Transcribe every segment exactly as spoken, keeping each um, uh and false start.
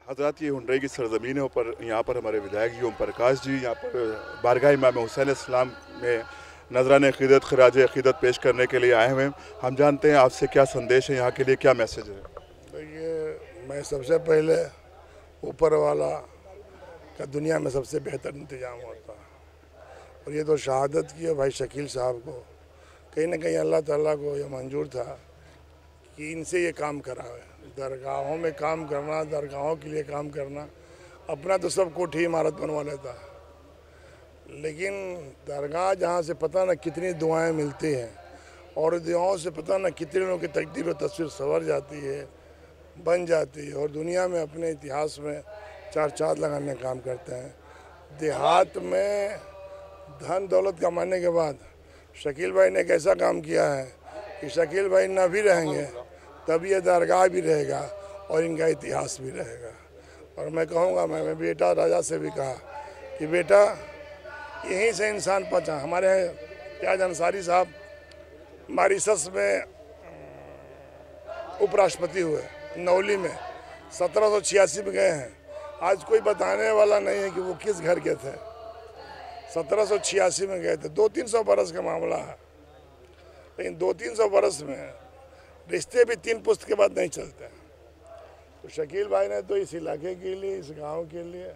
हज़रात, ये हुंडई की सरज़मीन है ऊपर, यहाँ पर हमारे विधायक जी ओम प्रकाश जी यहाँ पर बारगाह इमाम हुसैन इस्लाम में नजरान अक़ीदत ख़राज अक़ीदत पेश करने के लिए आए हुए हैं। हम जानते हैं आपसे क्या संदेश है, यहाँ के लिए क्या मैसेज है? देखिए, मैं सबसे पहले ऊपर वाला का दुनिया में सबसे बेहतर इंतज़ाम होता है, और ये तो शहादत की है भाई शकील साहब को, कहीं ना कहीं अल्लाह ताला को ये मंजूर था कि इनसे ये काम करावे। दरगाहों में काम करना, दरगाहों के लिए काम करना, अपना तो सब कोठी इमारत बनवा लेता है, लेकिन दरगाह जहाँ से पता न कितनी दुआएं मिलती हैं, और दुआओं से पता न कितने लोगों की तकदीर और तस्वीर संवर जाती है, बन जाती है, और दुनिया में अपने इतिहास में चार चाँद लगाने का काम करते हैं। देहात में धन दौलत कमाने के बाद शकील भाई ने एक ऐसा काम किया है कि शकील भाई ना भी रहेंगे तब ये दरगाह भी रहेगा और इनका इतिहास भी रहेगा। और मैं कहूँगा, मैं, मैं बेटा राजा से भी कहा कि बेटा यहीं से इंसान पहुँचा। हमारे प्याज अंसारी साहब मॉरिशस में उपराष्ट्रपति हुए, नौली में सत्रह सौ छियासी में गए हैं। आज कोई बताने वाला नहीं है कि वो किस घर के थे। सत्रह सौ छियासी में गए थे। दो तीन सौ बरस का मामला है, लेकिन दो तीन सौ बरस में रिश्ते भी तीन पुश्त के बाद नहीं चलते। तो शकील भाई ने तो इस इलाके के लिए, इस गांव के लिए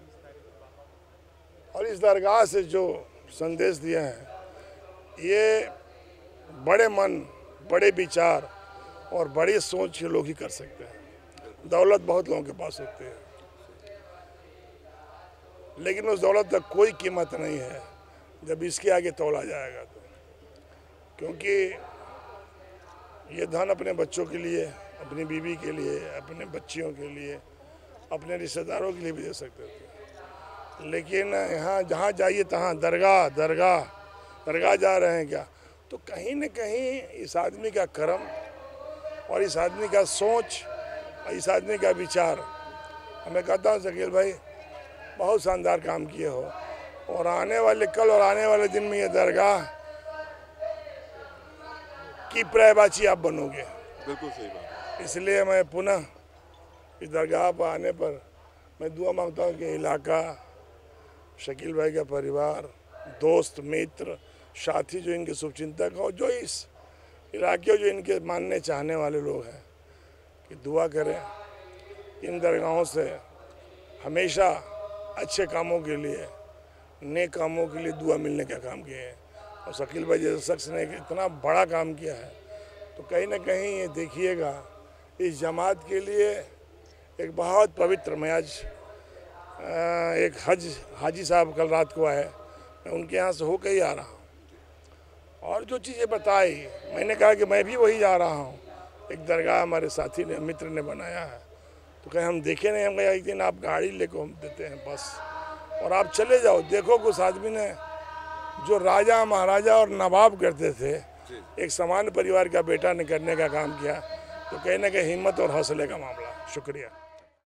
और इस दरगाह से जो संदेश दिया है, ये बड़े मन, बड़े विचार और बड़ी सोच के लोग ही कर सकते हैं। दौलत बहुत लोगों के पास होती है, लेकिन उस दौलत तक कोई कीमत नहीं है जब इसके आगे तोला जाएगा तो। क्योंकि ये धन अपने बच्चों के लिए, अपनी बीवी के लिए, अपने बच्चियों के लिए, अपने रिश्तेदारों के लिए भी दे सकते थे, लेकिन यहाँ जहाँ जाइए तहाँ दरगाह दरगाह दरगाह जा रहे हैं क्या, तो कहीं न कहीं इस आदमी का कर्म और इस आदमी का सोच और इस आदमी का विचार, मैं कहता हूँ शकील भाई बहुत शानदार काम किए हो, और आने वाले कल और आने वाले दिन में ये दरगाह की पर्यायवाची आप बनोगे। बिल्कुल सही बात। इसलिए मैं पुनः इस दरगाह पर आने पर मैं दुआ मांगता हूँ कि इलाका, शकील भाई का परिवार, दोस्त मित्र साथी जो इनके शुभचिंतक हो, जो इस इलाके जो इनके मानने चाहने वाले लोग हैं, कि दुआ करें इन दरगाहों से हमेशा अच्छे कामों के लिए, नेक कामों के लिए दुआ मिलने का काम किए हैं। और शकील भाई जैसे शख्स ने इतना बड़ा काम किया है, तो कहीं ना कहीं ये देखिएगा इस जमात के लिए एक बहुत पवित्र। मैं आज एक हज हाजी साहब कल रात को आए, मैं उनके यहाँ से होकर ही आ रहा हूँ, और जो चीज़ें बताई मैंने कहा कि मैं भी वही जा रहा हूँ। एक दरगाह हमारे साथी ने, मित्र ने बनाया है, तो कहीं हम देखे नहीं, हम कहा एक दिन आप गाड़ी लेकर हम देते हैं बस, और आप चले जाओ, देखो कि उस आदमी ने जो राजा महाराजा और नवाब करते थे, एक सामान्य परिवार का बेटा ने करने का काम किया। तो कहीं ना कहीं हिम्मत और हौसले का मामला। शुक्रिया।